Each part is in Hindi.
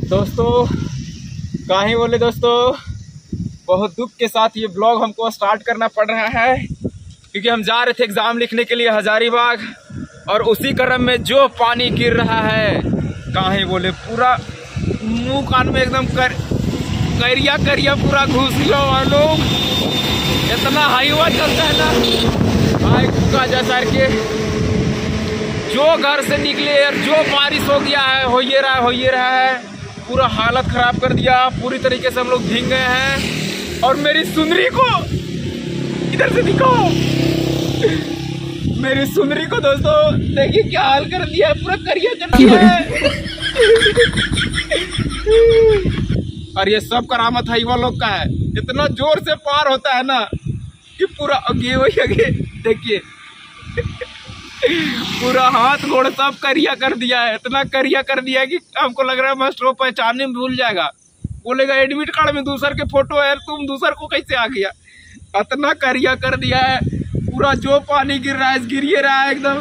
दोस्तों काहे बोले दोस्तों, बहुत दुख के साथ ये ब्लॉग हमको स्टार्ट करना पड़ रहा है क्योंकि हम जा रहे थे एग्ज़ाम लिखने के लिए हजारीबाग, और उसी क्रम में जो पानी गिर रहा है काहे बोले पूरा मुंह कान में एकदम करिया करिया पूरा घुस गया वालों। इतना हाईवा चलता है ना भाई का जैसा के जो घर से निकले और जो बारिश हो गया है हो ये रहा है पूरा हालत खराब कर दिया। पूरी तरीके से हम लोग भीग गए हैं। और मेरी सुंदरी को इधर से दिखाओ, मेरी सुंदरी को दोस्तों देखिए क्या हाल कर दिया है, पूरा करिया कर दिया है। और ये सब करामत हाईवा लोग का है, इतना जोर से पार होता है ना कि पूरा आगे वही आगे देखिए पूरा हाथ गोड़ सब करिया कर दिया है। इतना करिया कर दिया है कि हमको लग रहा है मास्टर पहचानने में भूल जाएगा, बोलेगा एडमिट कार्ड में दूसर के फोटो है, तुम दूसर को कैसे आ गया। इतना करिया कर दिया है, पूरा जो पानी गिर रहा है गिर रहा है एकदम।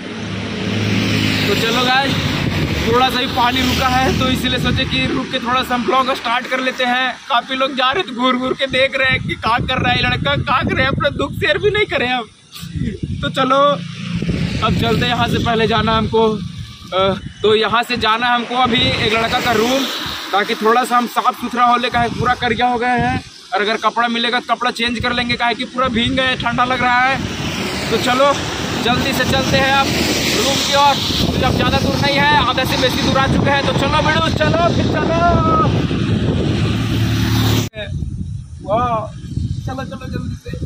तो चलो गाइस थोड़ा सा ही पानी रुका है तो इसीलिए सोचे कि रुक के थोड़ा सा हम ब्लॉग स्टार्ट कर लेते हैं। काफी लोग जा रहे थे घूर घूर के देख रहे हैं कि क्या कर रहा है लड़का, क्या कर रहे हैं, अपना दुख शेयर भी नहीं करें हम। तो चलो अब चलते हैं। यहाँ से पहले जाना हमको तो यहाँ से जाना हमको अभी एक लड़का का रूम, ताकि थोड़ा सा हम साफ सुथरा हो ले, काहे पूरा करिया हो गए हैं। और अगर कपड़ा मिलेगा तो कपड़ा चेंज कर लेंगे, काहे कि पूरा भीग गए, ठंडा लग रहा है। तो चलो जल्दी से चलते हैं अब रूम की ओर। तो जब ज़्यादा दूर नहीं है, आधे से बेसी दूर आ चुके हैं। तो चलो बेड़ू चलो फिर चलो, वाह चलो चलो जल्दी से।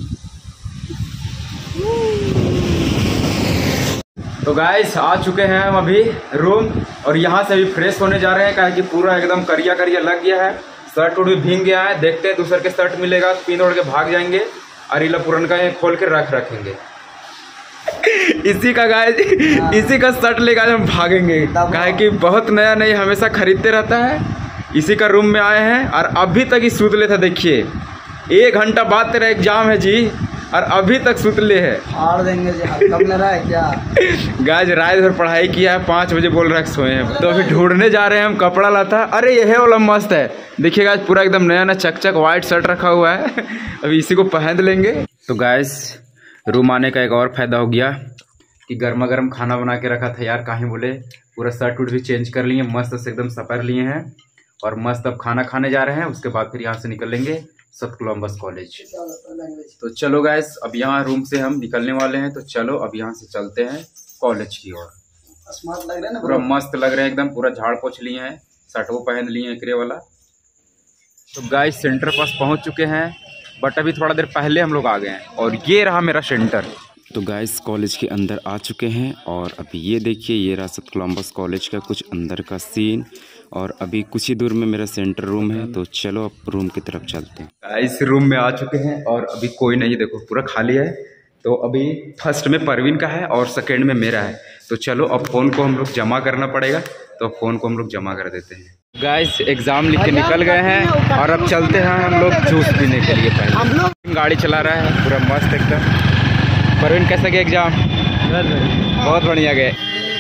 तो गाइस आ चुके हैं हम अभी रूम, और यहाँ से अभी फ्रेश होने जा रहे हैं, काहे कि पूरा एकदम करिया करिया लग गया है। शर्ट उड़ भी भीग गया है, देखते हैं दूसरे के शर्ट मिलेगा तो पीन ओढ़ के भाग जाएंगे, और इला पुरन का खोल के रखेंगे। इसी का गाइस इसी का शर्ट लेकर हम भागेंगे, काहे कि बहुत नया नया हमेशा खरीदते रहता है। इसी का रूम में आए हैं और अभी तक ही सूत ले था। देखिए 1 घंटा बाद तेरा एग्जाम है जी, और अभी तक सुतले है। फाड़ देंगे जी, कम ले रहा है क्या गाइस रात भर पढ़ाई किया है, 5 बजे बोल रहा है सोए हैं। तो अभी ढूंढने जा रहे हैं हम कपड़ा लाता। अरे यह वाला मस्त है, देखिए गाइस पूरा एकदम नया नया चकचक व्हाइट शर्ट रखा हुआ है, अभी इसी को पहन लेंगे। तो गाइस रूम आने का एक और फायदा हो गया कि गर्मा गर्म खाना बना के रखा था यार, काहे बोले पूरा शर्ट उट भी चेंज कर लिए, मस्त से एकदम सपर लिए हैं, और मस्त अब खाना खाने जा रहे हैं। उसके बाद फिर यहाँ से निकल लेंगे सेंट कोलंबस कॉलेज। तो चलो गाइस अब यहाँ रूम से हम निकलने वाले हैं, तो चलो अब यहाँ से चलते हैं कॉलेज की ओर। स्मार्ट लग रहा है ना, पूरा मस्त लग रहे हैं एकदम, पूरा झाड़ पोछ लिए हैं, शर्ट वो पहन लिए हैं एकरे वाला। तो गाइस सेंटर पास पहुँच चुके हैं, बट अभी थोड़ा देर पहले हम लोग आ गए हैं, और ये रहा मेरा सेंटर। तो गाइस कॉलेज के अंदर आ चुके हैं, और अभी ये देखिए ये रहा सेंट कोलंबस कॉलेज का कुछ अंदर का सीन, और अभी कुछ ही दूर में मेरा सेंटर रूम है। तो चलो अब रूम की तरफ चलते हैं। इस रूम में आ चुके हैं और अभी कोई नहीं, देखो पूरा खाली है। तो अभी फर्स्ट में परवीन का है और सेकेंड में मेरा है। तो चलो अब फ़ोन को हम लोग जमा करना पड़ेगा, तो फ़ोन को हम लोग जमा कर देते हैं। गाइस एग्ज़ाम लिख के निकल गए हैं, और अब चलते हैं हम लोग जूस पीने के लिए। पहले गाड़ी चला रहा है पूरा मस्त एकदम। परवीन कैसा गया एग्ज़ाम? बहुत बढ़िया गए।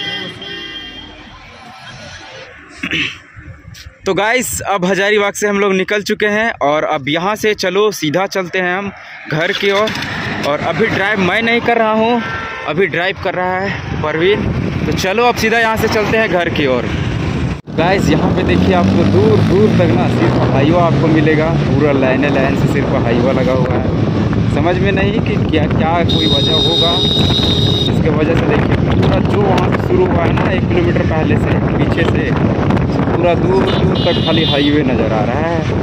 तो गाइस अब हजारीबाग से हम लोग निकल चुके हैं, और अब यहाँ से चलो सीधा चलते हैं हम घर की ओर। और अभी ड्राइव मैं नहीं कर रहा हूँ, अभी ड्राइव कर रहा है परवीन। तो चलो अब सीधा यहाँ से चलते हैं घर की ओर। गाइस यहाँ पे देखिए आपको दूर दूर तक ना सिर्फ हाईवा आपको मिलेगा, पूरा लाइन से सिर्फ हाईवा लगा हुआ है। समझ में नहीं कि क्या क्या कोई वजह होगा, जिसके वजह से देखिए पूरा जो वहाँ से शुरू हुआ है ना 1 किलोमीटर पहले से पीछे से पूरा दूर दूर तक खाली हाईवे नज़र आ रहा है।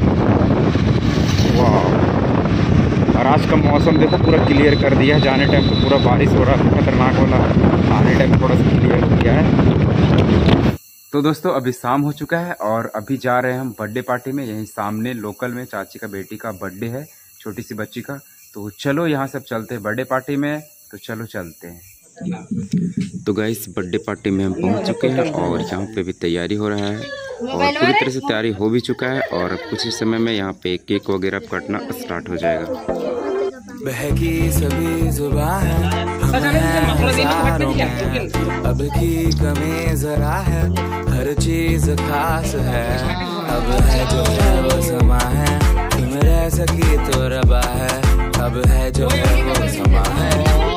वाह, और आज का मौसम देखो पूरा क्लियर कर दिया है। जाने टाइम तो पूरा बारिश हो रहा है खतरनाक वाला, आने टाइम थोड़ा सा क्लियर हो गया है। तो दोस्तों अभी शाम हो चुका है, और अभी जा रहे हैं हम बर्थडे पार्टी में। यहीं सामने लोकल में चाची का बेटी का बर्थडे है, छोटी सी बच्ची का। तो चलो यहाँ सब चलते हैं बर्थडे पार्टी में। तो चलो चलते हैं। तो गाइस बर्थडे पार्टी में हम पहुंच चुके हैं, और यहाँ पे भी तैयारी हो रहा है, और पूरी तरह से तैयारी हो भी चुका है। और कुछ ही समय में यहाँ पे केक वगैरह कटना स्टार्ट हो जाएगा। बहकी सभी जुबां है, हम हैं हजारों में, अब की कमी जरा है, हर चीज खास है, अब है जो है वो समा है, तुम रह सकी तो रबा है, अब है जो है वो समा है।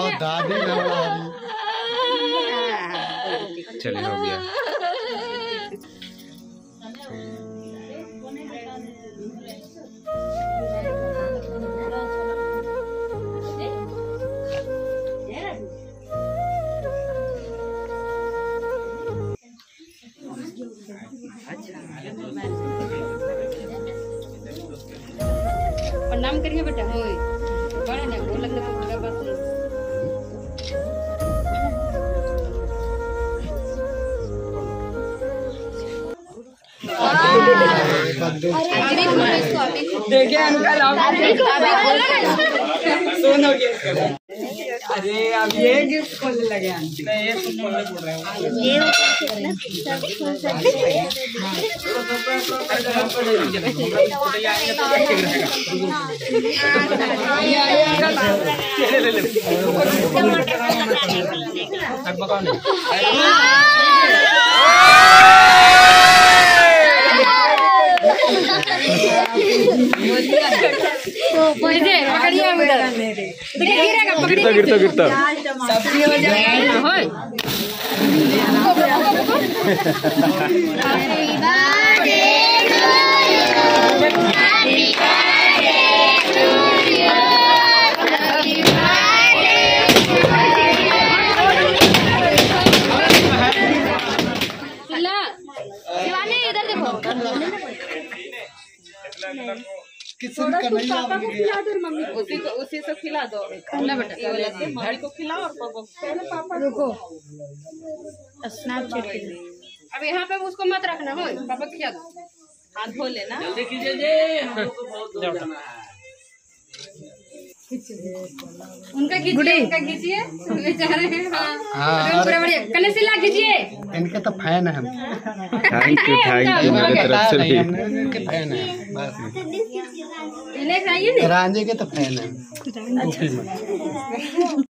चलिए हो गया। प्रणाम करिए बेटा। होय बड़ा ना वो लगने को पूरा बात नहीं। देखिए अंकल सोनो के अरे अब ये गिफ्ट खोलने लगे आंटी। ये बोल रहे गिरता गिरता इधर देखो उसी से खिला दो मम्मी को खिलाओ और पापा रुको स्नैपचैट के लिए। अब यहाँ पे उसको मत रखना हो, पापा खिला दो, हाथ धो लेना। जल्दी कीजिए उनका खींचिए, उनका खींचिए बेचारे। हाँ पूरा बढ़िया कने से ला खींचिए। इनके तो फैन है हम। थैंक यू मेरे तरफ से भी। इनके फैन है बस। इन्हें खाइए ना, रांझे के तो फैन है।